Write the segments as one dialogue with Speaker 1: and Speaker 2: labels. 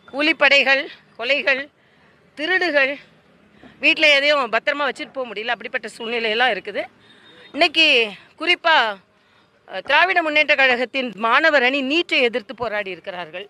Speaker 1: கூலிப்படைகள், கொலைகள், திருடுகள், வீட்டில் எதையும் பத்திரமா வச்சுட்டு போக முடியல. அப்படிப்பட்ட சூழ்நிலையெல்லாம் இருக்குது. இன்றைக்கி குறிப்பாக திராவிட முன்னேற்ற கழகத்தின் மாணவர் அணி நீட்டை எதிர்த்து போராடி இருக்கிறார்கள்.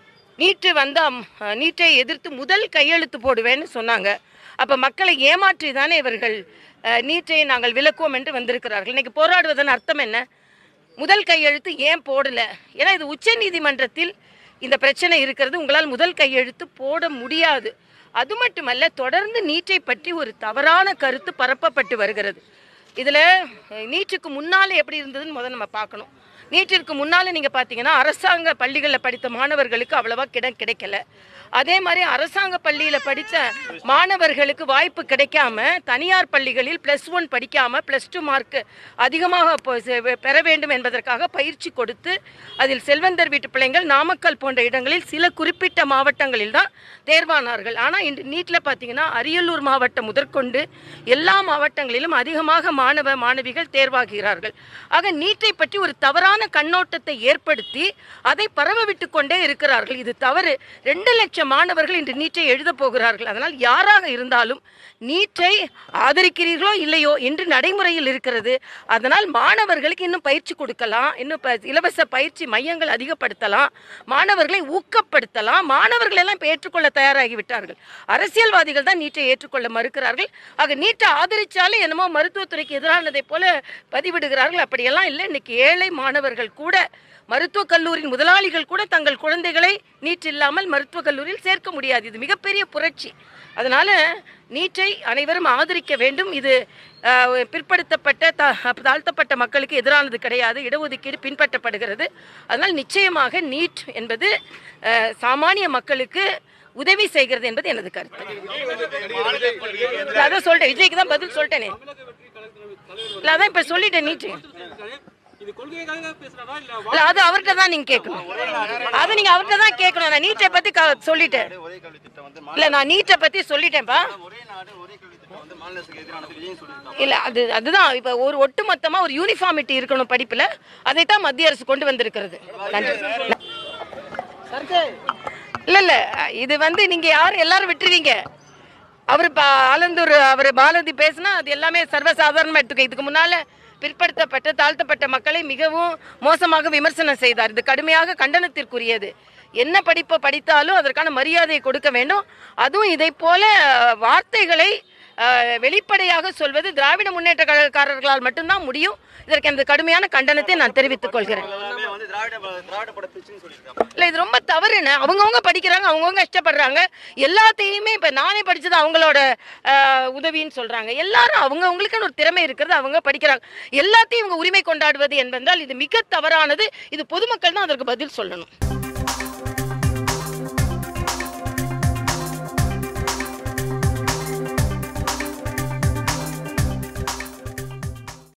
Speaker 1: நீட்டை எதிர்த்து முதல் கையெழுத்து போடுவேன்னு சொன்னாங்க. அப்போ மக்களை ஏமாற்றி தானே இவர்கள் நீட்டை நாங்கள் விலக்குவோம் என்று வந்திருக்கிறார்கள். இன்றைக்கி போராடுவதன் அர்த்தம் என்ன? முதல் கையெழுத்து ஏன் போடலை? ஏன்னா இது உச்ச நீதிமன்றத்தில் இந்த பிரச்சனை இருக்கிறது. உங்களால் முதல் கையெழுத்து போட முடியாது. அது மட்டுமல்ல, தொடர்ந்து நீட்டை பற்றி ஒரு தவறான கருத்து பரப்பப்பட்டு வருகிறது. இதில் நீட்டுக்கு முன்னால் எப்படி இருந்ததுன்னு முதல்ல நம்ம பார்க்கணும். நீட்டிற்கு முன்னால் நீங்கள் பார்த்தீங்கன்னா அரசாங்க பள்ளிகளில் படித்த மாணவர்களுக்கு அவ்வளவா கிடைக்கல. அதே மாதிரி அரசாங்க பள்ளியில் படித்த மாணவர்களுக்கு வாய்ப்பு கிடைக்காம தனியார் பள்ளிகளில் +1 படிக்காமல் +2 மார்க் அதிகமாக பெற வேண்டும் என்பதற்காக பயிற்சி கொடுத்து அதில் செல்வந்தர் வீட்டு பிள்ளைங்கள் நாமக்கல் போன்ற இடங்களில் சில குறிப்பிட்ட மாவட்டங்களில் தான் தேர்வானார்கள். ஆனால் இன்று நீட்டில் பார்த்தீங்கன்னா அரியலூர் மாவட்டம் முதற்கொண்டு எல்லா மாவட்டங்களிலும் அதிகமாக மாணவிகள் தேர்வாகிறார்கள். ஆக நீட்டை பற்றி ஒரு தவறான கண்ணோட்டத்தை ஏற்படுத்தி அதை பரவ விட்டு கொண்டே இருக்கிறார்கள். இது தவறு. 2 லட்சம் மாணவர்கள் இன்று நீட்டை எழுத போகிறார்கள். அதனால் யாராக இருந்தாலும் நீட்டை ஆதரிக்கிறீர்களோ இல்லையோ என்று நடைமுறையில் இருக்கிறது. அதனால் மாணவர்களுக்கு இன்னும் பயிற்சி கொடுக்கலாம், இன்னும் இலவச பயிற்சி மையங்கள் அதிகப்படுத்தலாம், மாணவர்களை ஊக்கப்படுத்தலாம். மாணவர்கள் எல்லாம் இப்போ ஏற்றுக்கொள்ள தயாராகிவிட்டார்கள். அரசியல்வாதிகள் தான் நீட்டை ஏற்றுக்கொள்ள மறுக்கிறார்கள். ஆக நீட்டை ஆதரித்தாலே என்னமோ மருத்துவத்துறைக்கு எதிரானதை போல பதிவிடுகிறார்கள். அப்படியெல்லாம் இல்லை. இன்னைக்கு ஏழை மாணவர்கள் கூட, மருத்துவக் கல்லூரி முதலாளிகள் கூட தங்கள் குழந்தைகளை நீட் இல்லாமல் மருத்துவக் கல்லூரியில் சேர்க்க முடியாது. இது மிகப்பெரிய புரட்சி. அதனால் நீட்டை அனைவரும் ஆதரிக்க வேண்டும். இது பிற்படுத்தப்பட்ட தாழ்த்தப்பட்ட மக்களுக்கு எதிரானது கிடையாது. இடஒதுக்கீடு பின்பற்றப்படுகிறது. அதனால் நிச்சயமாக நீட் என்பது சாமானிய மக்களுக்கு உதவி செய்கிறது என்பது எனது கருத்து. அதான் சொல்லிட்டேன், விஜய்க்கு தான் பதில் சொல்லிட்டேனே. இல்லை, அதான் இப்போ சொல்லிட்டேன். நீட்டு அது அவர்கிட்ட தான் நீங்க கேட்கணும். அது நீங்க அவர்கிட்ட தான் கேட்கணும். நான் நீட்டை பத்தி சொல்லிட்டேன். இல்ல, நான் நீட்டை பத்தி சொல்லிட்டேன்ப்பா. இல்ல, அதுதான் இப்ப ஒரு ஒட்டுமொத்தமா ஒரு யூனிஃபார்மிட்டி இருக்கணும் படிப்புல. அதைத்தான் மத்திய அரசு கொண்டு வந்திருக்கிறது. இல்ல, இது நீங்க யாரும் எல்லாரும் விட்டுருவீங்க. அவர் பாலதி பேசினா அது எல்லாமே சர்வசாதாரணமா எடுத்துக்க. இதுக்கு முன்னால பிற்படுத்தப்பட்ட தாழ்த்தப்பட்ட மக்களை மிகவும் மோசமாக விமர்சனம் செய்தார். இது கடுமையாக கண்டனத்திற்குரியது. என்ன படிப்பை படித்தாலும் அதற்கான மரியாதையை கொடுக்க வேண்டும். அதுவும் இதை போல வார்த்தைகளை வெளிப்படையாக சொல்வது திராவிட முன்னேற்ற கழகக்காரர்களால் மட்டும்தான் முடியும். இதற்கு எனது கடுமையான கண்டனத்தை நான் தெரிவித்துக் கொள்கிறேன். இல்லை, இது ரொம்ப தவறுன்னு. அவங்கவுங்க படிக்கிறாங்க, அவங்கவுங்க கஷ்டப்படுறாங்க. எல்லாத்தையுமே இப்போ நானே படித்தது அவங்களோட உதவின்னு சொல்கிறாங்க. எல்லாரும் அவங்கவுங்களுக்குன்னு ஒரு திறமை இருக்கிறது, அவங்க படிக்கிறாங்க. எல்லாத்தையும் இவங்க உரிமை கொண்டாடுவது என்பதால் இது மிக தவறானது. இது பொதுமக்கள் தான் அதற்கு பதில் சொல்லணும்.